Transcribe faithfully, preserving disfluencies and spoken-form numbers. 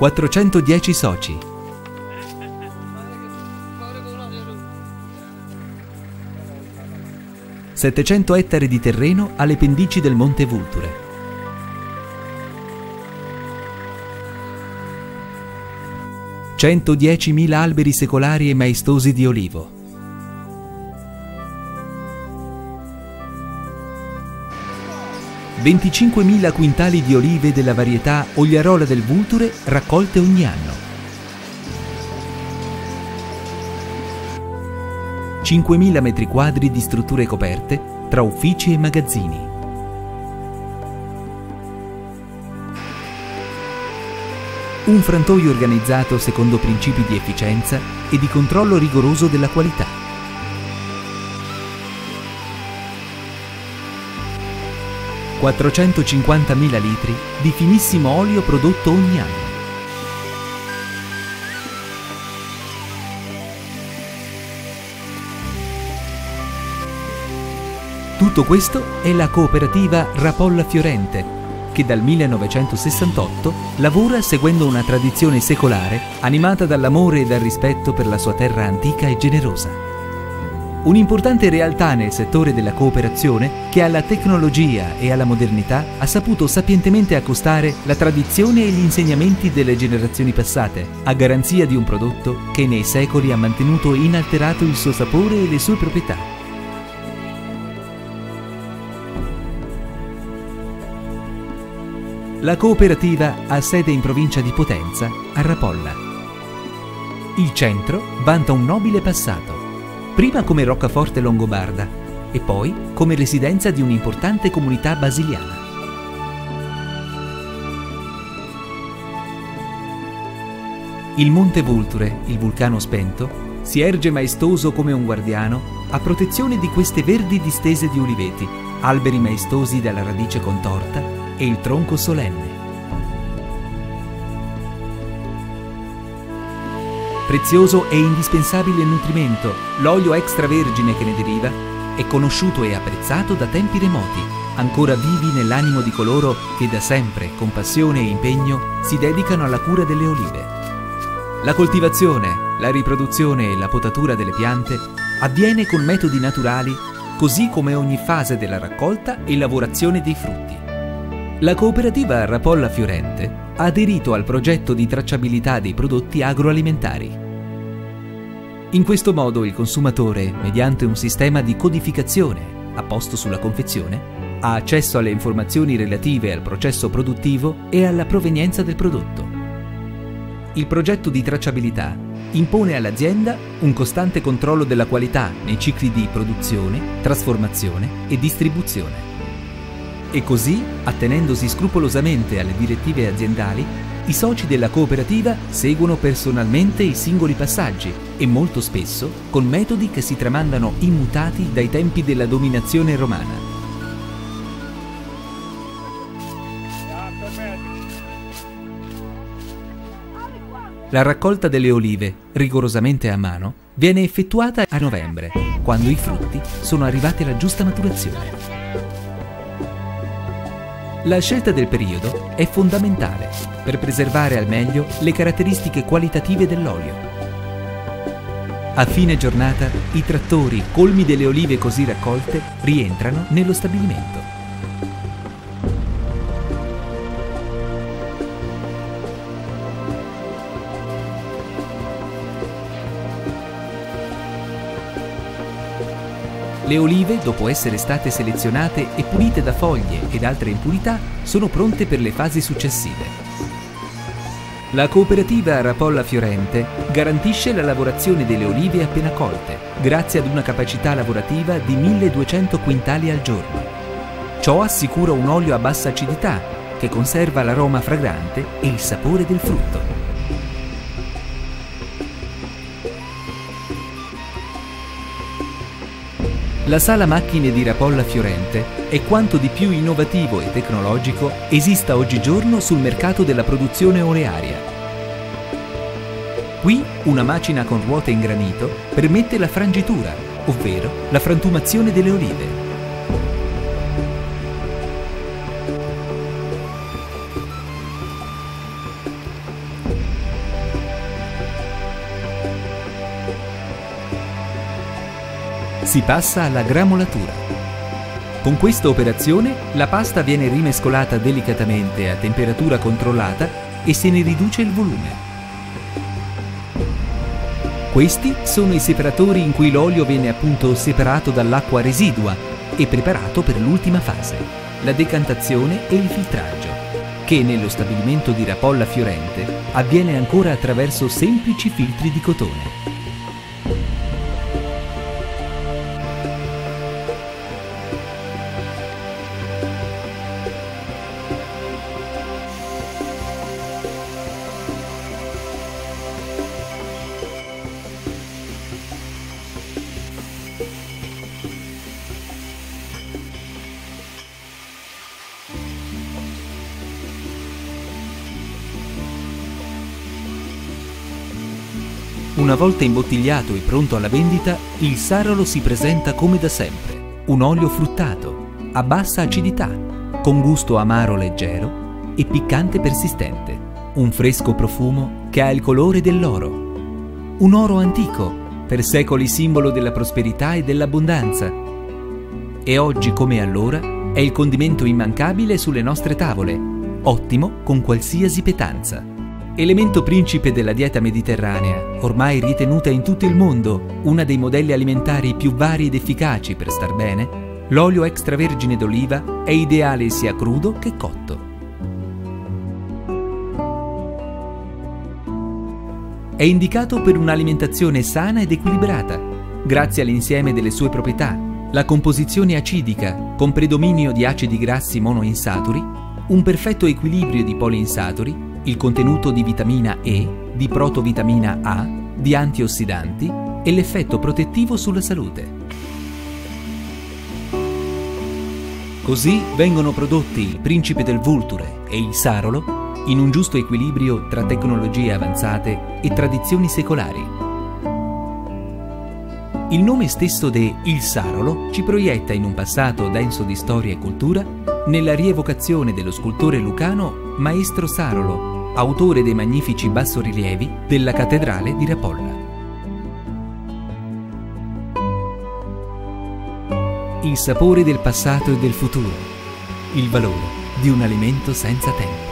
quattrocentodieci soci. settecento ettari di terreno alle pendici del Monte Vulture. centodiecimila alberi secolari e maestosi di olivo. venticinquemila quintali di olive della varietà Ogliarola del Vulture raccolte ogni anno. cinquemila metri quadri di strutture coperte tra uffici e magazzini. Un frantoio organizzato secondo principi di efficienza e di controllo rigoroso della qualità. quattrocentocinquantamila litri di finissimo olio prodotto ogni anno. Tutto questo è la cooperativa Rapolla Fiorente, che dal millenovecentosessantotto lavora seguendo una tradizione secolare animata dall'amore e dal rispetto per la sua terra antica e generosa. Un'importante realtà nel settore della cooperazione che alla tecnologia e alla modernità ha saputo sapientemente accostare la tradizione e gli insegnamenti delle generazioni passate, a garanzia di un prodotto che nei secoli ha mantenuto inalterato il suo sapore e le sue proprietà. La cooperativa ha sede in provincia di Potenza, a Rapolla. Il centro vanta un nobile passato, prima come roccaforte longobarda e poi come residenza di un'importante comunità basiliana. Il Monte Vulture, il vulcano spento, si erge maestoso come un guardiano a protezione di queste verdi distese di oliveti, alberi maestosi dalla radice contorta e il tronco solenne. Prezioso e indispensabile nutrimento, l'olio extravergine che ne deriva è conosciuto e apprezzato da tempi remoti, ancora vivi nell'animo di coloro che da sempre, con passione e impegno, si dedicano alla cura delle olive. La coltivazione, la riproduzione e la potatura delle piante avviene con metodi naturali, così come ogni fase della raccolta e lavorazione dei frutti. La cooperativa Rapolla Fiorente ha aderito al progetto di tracciabilità dei prodotti agroalimentari. In questo modo il consumatore, mediante un sistema di codificazione apposto sulla confezione, ha accesso alle informazioni relative al processo produttivo e alla provenienza del prodotto. Il progetto di tracciabilità impone all'azienda un costante controllo della qualità nei cicli di produzione, trasformazione e distribuzione. E così, attenendosi scrupolosamente alle direttive aziendali, i soci della cooperativa seguono personalmente i singoli passaggi e molto spesso con metodi che si tramandano immutati dai tempi della dominazione romana. La raccolta delle olive, rigorosamente a mano, viene effettuata a novembre, quando i frutti sono arrivati alla giusta maturazione. La scelta del periodo è fondamentale per preservare al meglio le caratteristiche qualitative dell'olio. A fine giornata, i trattori, colmi delle olive così raccolte, rientrano nello stabilimento. Le olive, dopo essere state selezionate e pulite da foglie ed altre impurità, sono pronte per le fasi successive. La cooperativa Rapolla Fiorente garantisce la lavorazione delle olive appena colte, grazie ad una capacità lavorativa di milleduecento quintali al giorno. Ciò assicura un olio a bassa acidità, che conserva l'aroma fragrante e il sapore del frutto. La sala macchine di Rapolla Fiorente è quanto di più innovativo e tecnologico esista oggigiorno sul mercato della produzione olearia. Qui una macina con ruote in granito permette la frangitura, ovvero la frantumazione delle olive. Si passa alla gramolatura. Con questa operazione la pasta viene rimescolata delicatamente a temperatura controllata e se ne riduce il volume. Questi sono i separatori in cui l'olio viene appunto separato dall'acqua residua e preparato per l'ultima fase, la decantazione e il filtraggio, che nello stabilimento di Rapolla Fiorente avviene ancora attraverso semplici filtri di cotone. Una volta imbottigliato e pronto alla vendita, il Sarolo si presenta come da sempre, un olio fruttato, a bassa acidità, con gusto amaro leggero e piccante persistente, un fresco profumo che ha il colore dell'oro, un oro antico, per secoli simbolo della prosperità e dell'abbondanza. E oggi come allora è il condimento immancabile sulle nostre tavole, ottimo con qualsiasi pietanza. Elemento principe della dieta mediterranea, ormai ritenuta in tutto il mondo una dei modelli alimentari più vari ed efficaci per star bene, l'olio extravergine d'oliva è ideale sia crudo che cotto. È indicato per un'alimentazione sana ed equilibrata, grazie all'insieme delle sue proprietà, la composizione acidica con predominio di acidi grassi monoinsaturi, un perfetto equilibrio di poliinsaturi, il contenuto di vitamina E, di protovitamina A, di antiossidanti e l'effetto protettivo sulla salute. Così vengono prodotti il Principe del Vulture e il Sarolo in un giusto equilibrio tra tecnologie avanzate e tradizioni secolari. Il nome stesso de Il Sarolo ci proietta in un passato denso di storia e cultura nella rievocazione dello scultore lucano Maestro Sarolo, autore dei magnifici bassorilievi della cattedrale di Rapolla. Il sapore del passato e del futuro, il valore di un alimento senza tempo.